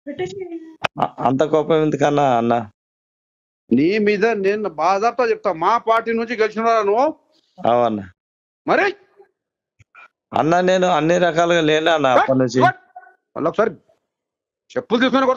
అంత కోపం ఎందుకన్నా అన్న? నీ మీద నేను బాధాప్తా చెప్తా. మా పార్టీ నుంచి గెలిచిన నువ్వు అవునా మరి అన్న? నేను అన్ని రకాలుగా లేనా అన్న అప్పటి నుంచి. మళ్ళీ ఒకసారి చెప్పులు తీసుకొని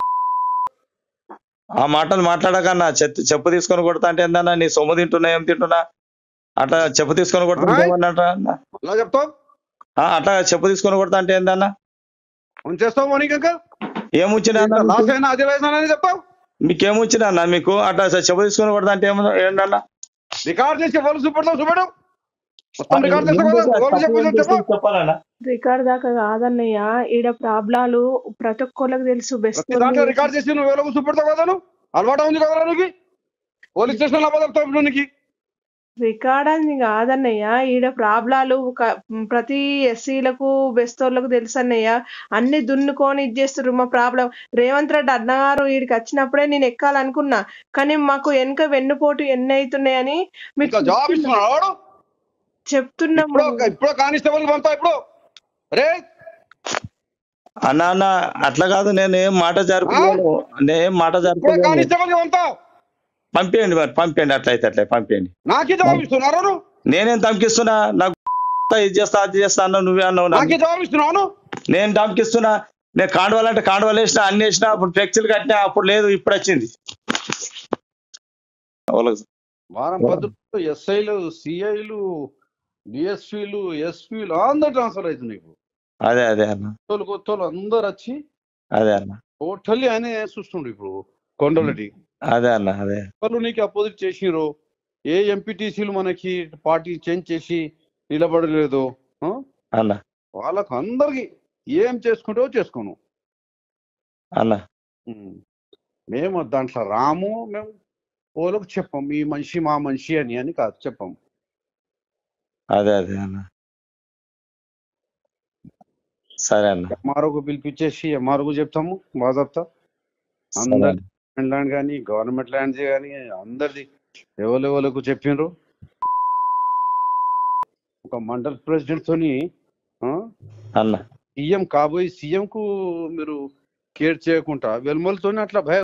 ఆ మాటలు మాట్లాడకన్నా. చెప్పు తీసుకొని కొడతా అంటే ఏందన్నా? నీ సొమ్ము తింటున్నా ఏం తింటున్నా అట్లా చెప్పు తీసుకొని కొడతా ఏమన్నట్రా అన్న? అలా చెప్తావు. అట్లా చెప్పు తీసుకొని కొడతా అంటే ఏందన్నా? ఉంచేస్తావు మనకి ఇంకా ఏముంచినా లాస్ అయినా అది వేసానని చెప్తావు. మీకేముంచినా అన్న? మీకు అట్లా చెప్పు తీసుకొని కొడతా అంటే ఏందన్నా? రికార్డ్ చేసి ఎవరు చూపెడతావు చూపెడు. మొత్తం రికార్డ్ చేస్తా చెప్పాలన్నా? రికార్డ్ దాకా కాదన్నయ్య, ఈడ ప్రాబ్లాలు ప్రతి ఒక్కళ్ళకి తెలుసు. బెస్ట్ దాంట్లో రికార్డ్ చేసి నువ్వు ఎవరికి చూపెడతావు కదా. నువ్వు అలవాటు ఉంది కదా నీకు. పోలీస్ స్టేషన్ అబద్ధాలు నీకు. రికార్డ్ అని కాదన్నయ్య, ఈడ ప్రాబ్లాలు ప్రతి ఎస్సీలకు బెస్తోళ్ళకు తెలుసు అన్నయ్య. అన్ని దున్నుకొని ఇది చేస్తారు. మా ప్రాబ్లం రేవంత్ రెడ్డి అన్నగారు వీడికి వచ్చినప్పుడే నేను ఎక్కాలనుకున్నా, కానీ మాకు వెనుక వెన్నుపోటు ఎన్ని అవుతున్నాయని మీకు జాబ్ ఇస్తున్నాడు చెప్తున్నాం. ఇప్పుడు కానిస్టేబుల్ పంపా ఇప్పుడు. అరే అన్న అన్న అట్లా కాదు, నేను ఏం మాట జరుపుకోను. నేనేం మాట జరుపుకోను. కానిస్టేబుల్ పంపా. పంపించండి మరి, పంపించండి. అట్లయితే అట్లా పంపించండి. నాకే జవాబు ఇస్తున్నారు. నేనేం తమకిస్తున్నా? నాకు ఇది చేస్తా అది చేస్తా అన్న నువ్వే అన్నావు. నాకే జవాబు ఇస్తున్నాను. నేను తమకిస్తున్నా? నేను కాండవాలంటే కాండవాలు వేసినా, అన్ని వేసినా, అప్పుడు ఫ్లెక్సీలు కట్టినా, అప్పుడు లేదు, ఇప్పుడు వచ్చింది. వారం పద్ధతులు ఎస్ఐలు, సిఐలు, డిఎస్పీలు, ఎస్పీలు అందరు ట్రాన్స్ఫర్ అవుతుంది. అదే అదే అన్న, కొత్తలు అందరు వచ్చి అదే అన్న టోటల్లీ ఆయన చూస్తుండ్రు ఇప్పుడు కొండలటి. అదే అన్న, అదే వాళ్ళు నీకు అపోజిట్ చేసిరు. ఏ ఎంపీటీసీలు మనకి పార్టీ చేంజ్ చేసి నిలబడలేదు అన్న. వాళ్ళకు అందరికి ఏం చేసుకుంటావో చేసుకోను అన్న. మేము దాంట్లో రాము. మేము వాళ్ళకు చెప్పాం ఈ మనిషి మా మనిషి అని కాదు చెప్పాం. అదే అదే అన్న, సరే అన్న. ఎంఆర్ఓకు పిలిపించేసి ఎంఆర్ఓకు చెప్తాము బాధప్తా. అందరి ల్యాండ్ కానీ గవర్నమెంట్ ల్యాండ్స్ కానీ అందరిది ఎవరెవరికి చెప్పిండ్రు. ఒక మండల్ ప్రెసిడెంట్ తోని అన్న సీఎం కాబోయే సీఎం కు మీరు కేర్ చేయకుండా వెల్మలతోని అట్లా భయ